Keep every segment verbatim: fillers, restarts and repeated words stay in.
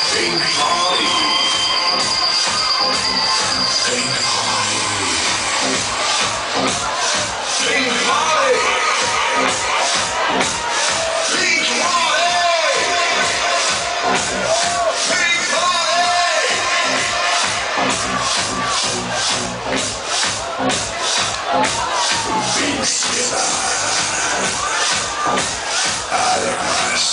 Pink party. Pink party. Pink party. Pink party. Pink party. Pink skipper. Además.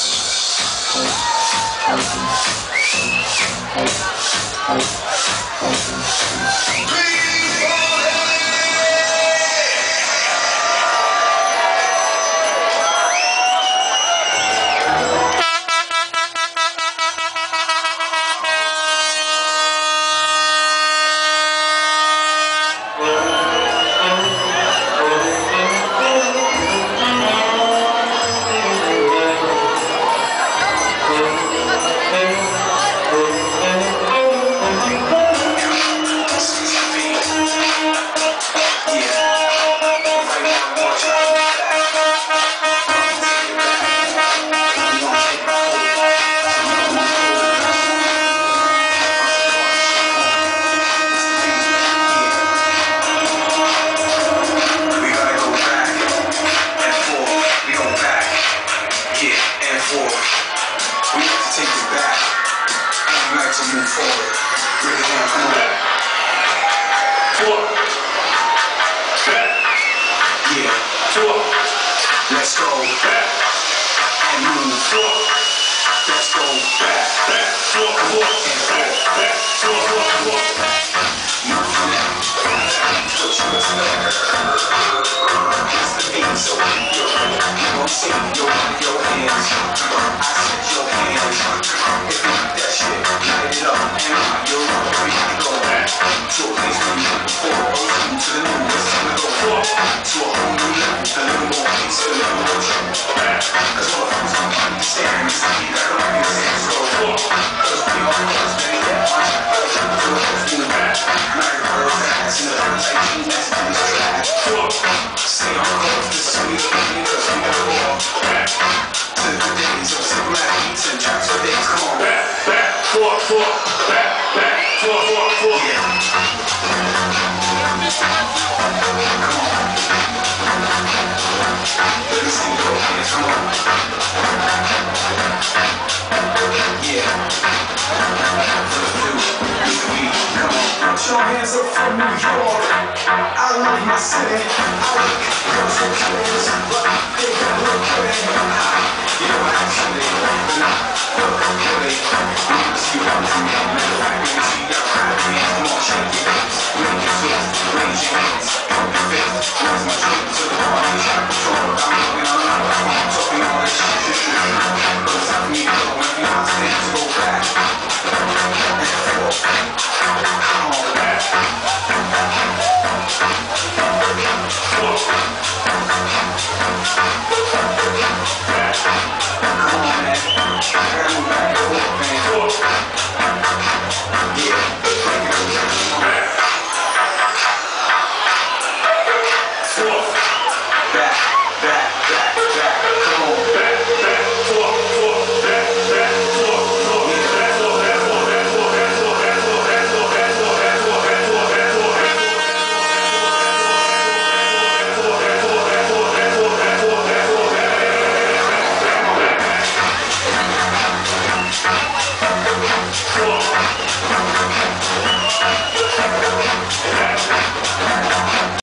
Let's go back and move forward. Let's go back, back, forward, and back, back, forward. Move now. Put you as it's the beat, so you won't see your, your hands. I said your hands. If you like that shit, light it up. And while you're on the beat, go back to a place where you were before. To the new, it's time to go forward. To a whole new level, a little more peace, a little more trouble. Cause motherfuckers don't understand. It's the beat that don't understand. So forward. Cause we all know it's better than one. Other people feel like it's moving back. Like a bird's ass in the first eighteen messages is trash. Stay on course, this is sweet, because we gotta go all back to the days of simple beats and tracks for days. Come on, back, back, forward, forward, back, back, forward, forward, forward. Yeah. Come on. Let me see your hands, come on. Yeah. For the blue, it's the beat, come on. Put your hands up for New York. I love my city. I like girls and kids, but they got look pretty. You know, actually, but not look pretty.